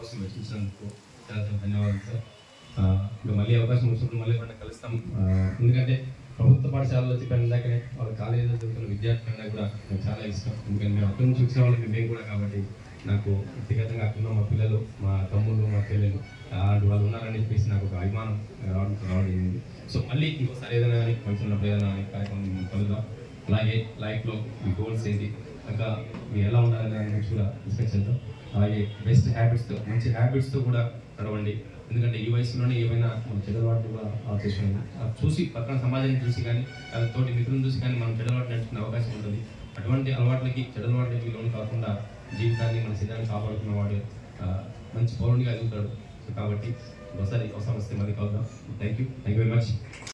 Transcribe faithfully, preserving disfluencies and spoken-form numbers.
కోసం వెచ్చించినందుకు చాలా చాలా ధన్యవాదాలు సార్. ఇంకా మళ్ళీ అవకాశం వచ్చినప్పుడు మళ్ళీ మనం కలుస్తాం. ఎందుకంటే ప్రభుత్వ పాఠశాలలో చెప్పిన ఇందాకనే వాళ్ళ కాలేజీలో చదువుతున్న విద్యార్థులన్నా కూడా నాకు చాలా ఇష్టం. ఎందుకంటే మేము అక్కడి నుంచి వచ్చిన వాళ్ళకి మేము కూడా కాబట్టి నాకు వ్యక్తిగతంగా అక్కడ మా పిల్లలు, మా తమ్ముళ్ళు, మా పిల్లలు వాళ్ళు ఉన్నారని చెప్పేసి నాకు ఒక అభిమానం రావడం రావడం జరిగింది. సో మళ్ళీ ఇంకోసారి ఏదైనా కానీ ఫంక్షన్ ఉన్నప్పుడు ఏదైనా కానీ కార్యక్రమం కలుద్దాం. అలాగే లైఫ్లో మీ గోల్స్ ఏంటి, ఇంకా మీరు ఎలా ఉండాలనే దాని గురించి కూడా డిస్కస్ చేద్దాం. అలాగే బెస్ట్ హ్యాబిట్స్తో, మంచి హ్యాబిట్స్తో కూడా నడవండి. ఎందుకంటే ఈ వయసులోనే ఏమైనా మన చెడలవాట్లు కూడా చేసుకునేది చూసి, పక్కన సమాజాన్ని చూసి కానీ తోటి మిత్రులను చూసి కానీ మనం చెడలవాటు నడుచుకునే అవకాశం ఉంటుంది. అటువంటి అలవాట్లకి, చెడలవాట్లకి లోను కాకుండా జీవితాన్ని, మన శరీరాన్ని కాపాడుకున్న వాడు మంచి పౌరునిగా ఎదుగుతాడు. సో కాబట్టి ఒకసారి అవసరం వస్తే మళ్ళీ కలుద్దాం. Thank you thank you very much.